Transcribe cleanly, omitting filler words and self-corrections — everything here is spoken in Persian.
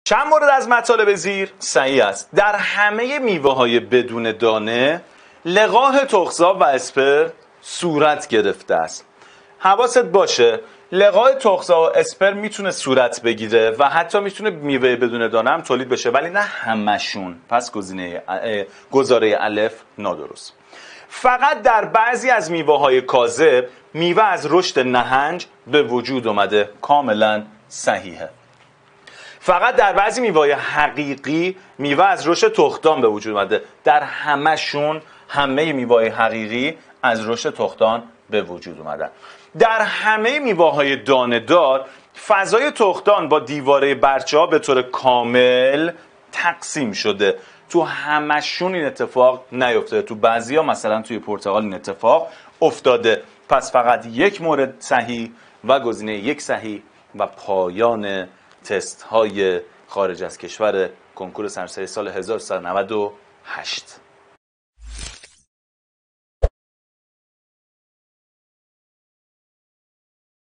چند مورد از مطالب زیر صحیح است. در همه میوه های بدون دانه لقاح تخم‌زا و اسپر صورت گرفته است. حواست باشه لقاح تخم‌زا و اسپر میتونه صورت بگیره و حتی میتونه میوه بدون دانه هم تولید بشه، ولی نه همشون. پس گزاره الف نادرست. فقط در بعضی از میوه های کاذب میوه از رشد نهنج به وجود اومده. کاملا صحیحه. فقط در بعضی میوه‌های حقیقی میوه از رشد تخمدان به وجود اومده. در همشون همه میوه‌های حقیقی از رشد تخمدان به وجود اومدن. در همه میوه‌های دانه‌دار فضای تخمدان با دیواره برچه‌ها به طور کامل تقسیم شده. تو همشون این اتفاق نیفتاده. تو بعضیا مثلا توی پرتقال این اتفاق افتاده. پس فقط یک مورد صحیح و گزینه یک صحیح و پایان تست های خارج از کشور کنکور سراسری سال 1398.